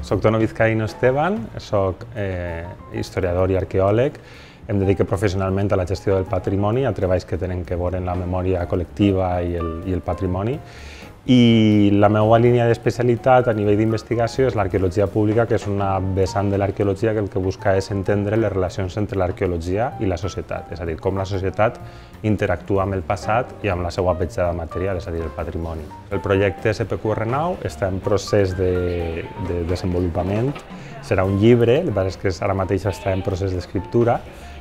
Soc Tono Vizcaíno Esteban, soc historiador i arqueòleg. Em dedico professionalment a la gestió del patrimoni, a treballs que tenen que veure amb la memòria col·lectiva i el patrimoni. I la meva línia d'especialitat a nivell d'investigació és l'arqueologia pública, que és una vessant de l'arqueologia que el que busca és entendre les relacions entre l'arqueologia i la societat, és a dir, com la societat interactua amb el passat i amb la seva petjada material, és a dir, el patrimoni. El projecte SPQR9 està en procés de desenvolupament, serà un llibre, el que passa és que ara mateix està en procés d'escriptura.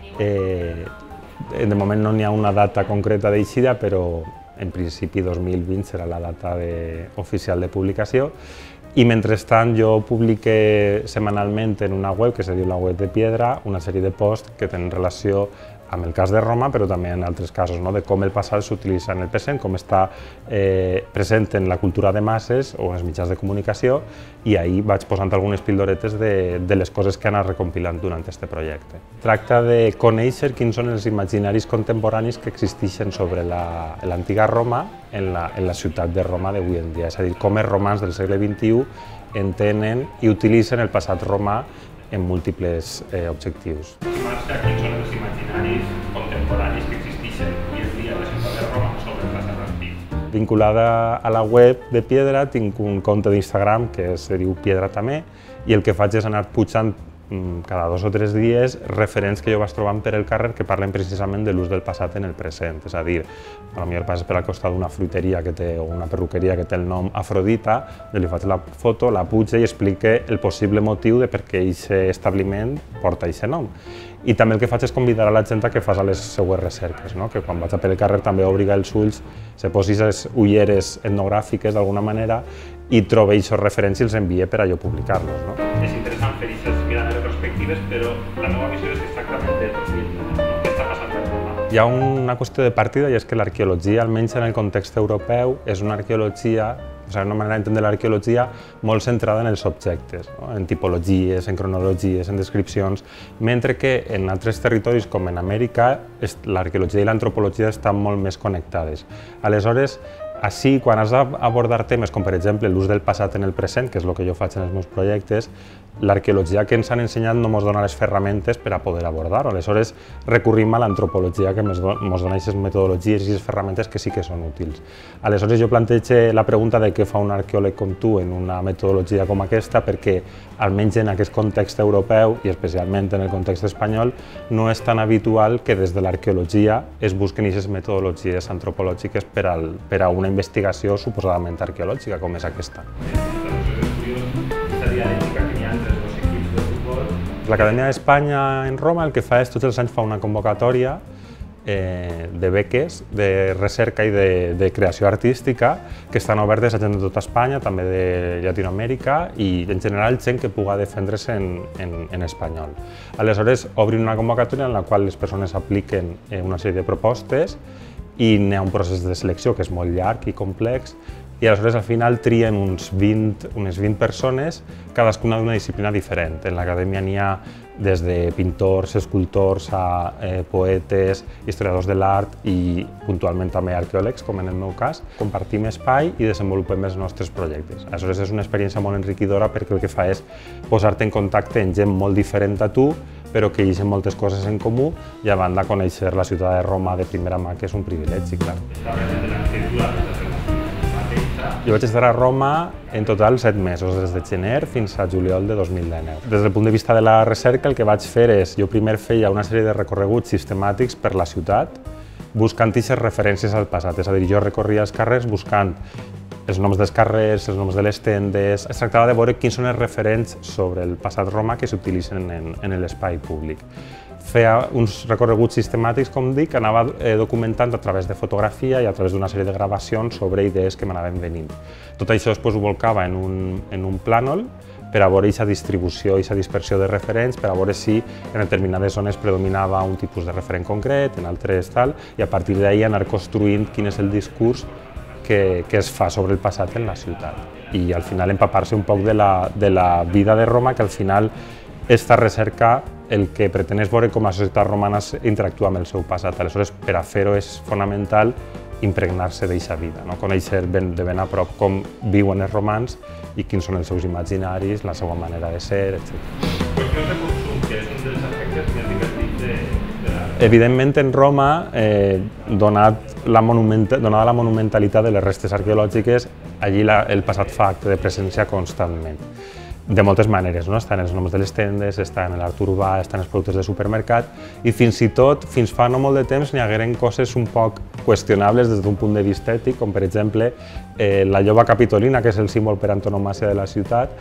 De moment no n'hi ha una data concreta d'eixida, però en principi 2020 serà la data oficial de publicació. I mentrestant jo publique setmanalment en una web que se diu la web de Piedra una sèrie de posts que tenen relació amb el cas de Roma, però també en altres casos, de com el passat s'utilitza en el present, com està present en la cultura de masses o en els mitjans de comunicació, i ahir vaig posant algunes pildoretes de les coses que he anat recompilant durant aquest projecte. Tracta de conèixer quins són els imaginaris contemporanis que existeixen sobre l'antiga Roma en la ciutat de Roma d'avui en dia, és a dir, com els romans del segle XXI entenen i utilitzen el passat romà en múltiples objectius. Quins són els imaginaris contemporanis que existeixen avui en dia a la ciutat de Roma sobre el passat antic. Vinculada a la web de Piedra tinc un compte d'Instagram que se diu Piedra també, i el que faig és anar pujant cada 2 o 3 dies referents que jo vaig trobant per el carrer que parlen precisament de l'ús del passat en el present. És a dir, potser passes per al costat d'una fruiteria o una perruqueria que té el nom Afrodita, jo li faig la foto, la pujo i explique el possible motiu de per què aquest establiment porta aquest nom. I també el que faig és convidar a la gent que faci les seues recerques, que quan vaig pel carrer també obriga els ulls, se posi les ulleres etnogràfiques d'alguna manera i trobi aquests referents i els envie per a jo publicar-los. És interessant fer aquestes mirades retrospectives, però la meva visió és exactament el que està passant a Roma. Hi ha una qüestió de partida i és que l'arqueologia, almenys en el context europeu, és una arqueologia, una manera d'entendre l'arqueologia molt centrada en els objectes, en tipologies, en cronologies, en descripcions, mentre que en altres territoris com en Amèrica l'arqueologia i l'antropologia estan molt més connectades. Aleshores, així, quan has d'abordar temes com, per exemple, l'ús del passat en el present, que és el que jo faig en els meus projectes, l'arqueologia que ens han ensenyat no ens dona les ferramentes per a poder abordar-ho. Aleshores, recurrim a l'antropologia que ens dona aquestes metodologies i aquestes ferramentes que sí que són útils. Aleshores, jo plantege la pregunta de què fa un arqueòleg com tu en una metodologia com aquesta, perquè, almenys en aquest context europeu, i especialment en el context espanyol, no és tan habitual que des de l'arqueologia es busquen aquestes metodologies antropològiques per a una investigació suposadament arqueològica com és aquesta. L'Acadèmia d'Espanya en Roma el que fa és tots els anys fa una convocatòria de beques de recerca i de creació artística que estan obertes a gent de tota Espanya, també de Llatinoamèrica i en general gent que pugui defendre's en espanyol. Aleshores obrin una convocatòria en la qual les persones apliquen una sèrie de propostes i n'hi ha un procés de selecció que és molt llarg i complex i aleshores al final trien unes 20 persones, cadascuna d'una disciplina diferent. En l'acadèmia n'hi ha des de pintors, escultors, a poetes, historiadors de l'art i puntualment també arqueòlegs, com en el meu cas. Compartim espai i desenvolupem els nostres projectes. Aleshores és una experiència molt enriquidora perquè el que fa és posar-te en contacte amb gent molt diferent a tu, però que hi ha moltes coses en comú i a banda conèixer la ciutat de Roma de primera mà, que és un privilegi, clar. Jo vaig estar a Roma en total 7 mesos, des de gener fins a juliol de 2019. Des del punt de vista de la recerca, el que vaig fer és, jo primer feia una sèrie de recorreguts sistemàtics per la ciutat, buscant aquestes referències al passat. És a dir, jo recorria els carrers buscant els noms dels carrers, els noms de les tendes. Es tractava de veure quins són els referents sobre el passat romà que s'utilitzen en l'espai públic. Feia uns recorreguts sistemàtics, com dic, anava documentant a través de fotografia i a través d'una sèrie de gravacions sobre idees que m'anaven venint. Tot això després ho volcava en un plànol per a veure aquesta distribució, aquesta dispersió de referents, per a veure si en determinades zones predominava un tipus de referent concret, en altres tal, i a partir d'ahir anar construint quin és el discurs que es fa sobre el passat en la ciutat. I al final empapar-se un poc de la vida de Roma, que al final esta recerca el que pretén és veure com la societat romana interactua amb el seu passat. Aleshores, per a fer-ho és fonamental impregnar-se d'eixa vida, no? Conèixer de ben a prop com viuen els romans i quins són els seus imaginaris, la seva manera de ser, etc. Qüestions de consum, que és un dels aspectes més divertits de l'art. Evidentment, en Roma, donada la monumentalitat de les restes arqueològiques, allí el passat fa acte de presència constantment. De moltes maneres, no? Estan els noms de les tendes, està en l'art urbà, estan els productes de supermercat i fins i tot, fins fa no molt de temps, n'hi hagueren coses un poc qüestionables des d'un punt de vista ètic, com per exemple la lloba capitolina, que és el símbol per antonomàsia de la ciutat.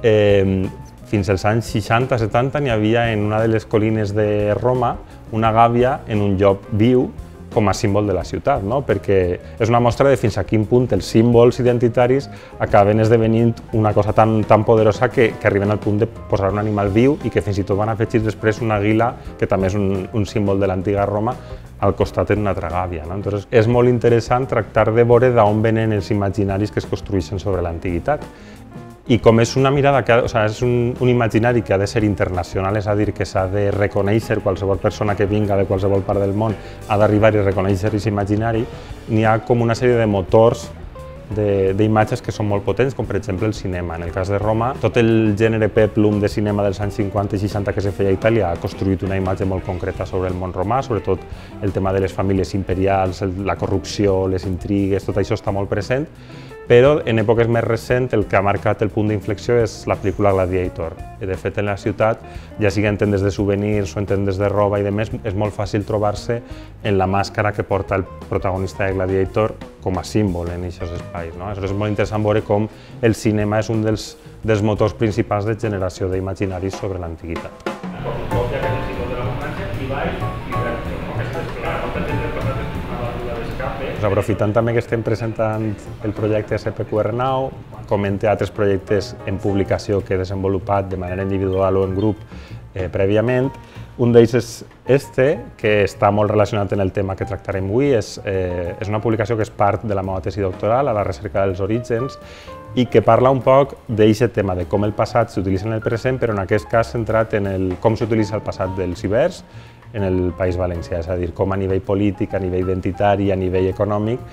Fins als anys 60-70 n'hi havia en una de les collines de Roma una gàbia en un llop viu com a símbol de la ciutat, no? Perquè és una mostra de fins a quin punt els símbols identitaris acaben esdevenint una cosa tan poderosa que arriben al punt de posar un animal viu i que fins i tot van afegir després una àguila, que també és un símbol de l'antiga Roma, al costat en una altra gàbia, no? Entonces, és molt interessant tractar de veure d'on venen els imaginaris que es construeixen sobre l'antiguitat. I com és una mirada, és un imaginari que ha de ser internacional, és a dir, que s'ha de reconèixer qualsevol persona que vinga de qualsevol part del món, ha d'arribar i reconèixer aquest imaginari, n'hi ha com una sèrie de motors d'imatges que són molt potents, com per exemple el cinema. En el cas de Roma, tot el gènere peplum de cinema dels anys 50 i 60 que se feia a Itàlia ha construït una imatge molt concreta sobre el món romà, sobretot el tema de les famílies imperials, la corrupció, les intrigues, tot això està molt present. Però en èpoques més recents el que ha marcat el punt d'inflexió és la pel·lícula Gladiator. De fet, en la ciutat, ja sigui en tendes de souvenirs o en tendes de roba i demés, és molt fàcil trobar-se en la màscara que porta el protagonista de Gladiator com a símbol en aquests espais, no? És molt interessant veure com el cinema és un dels motors principals de generació d'imaginaris sobre l'antiguitat. Còpia, que és el símbol de l'abundància, i baix i verd. Aquesta és clara, molta gent del passat és una vàlvula d'escape. Aprofitant també que estem presentant el projecte SPQR Now, comente altres projectes en publicació que he desenvolupat de manera individual o en grup prèviament. Un d'ells és que està molt relacionat amb el tema que tractarem avui. És una publicació que és part de la meva tesi doctoral, a la recerca dels orígens, i que parla un poc d'aquest tema, de com el passat s'utilitza en el present, però en aquest cas centrat en com s'utilitza el passat dels ibers en el País Valencià, és a dir, com a nivell polític, a nivell identitari, a nivell econòmic,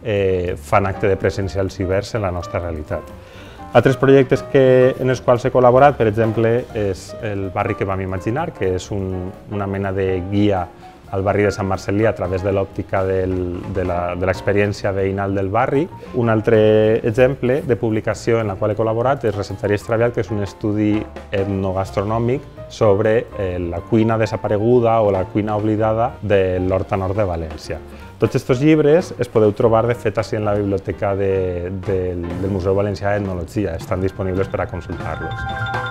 fan acte de presència els ibers en la nostra realitat. Altres projectes en els quals he col·laborat, per exemple, és el barri que vam imaginar, que és una mena de guia al barri de Sant Marcel·lí a través de l'òptica de l'experiència veïnal del barri. Un altre exemple de publicació en la qual he col·laborat és Receptaria Extraviat, que és un estudi etnogastronòmic sobre la cuina desapareguda o la cuina oblidada de l'Horta Nord de València. Tots aquests llibres es podeu trobar, de fet, en la biblioteca del Museu Valencià d'Etnologia. Estan disponibles per a consultar-los.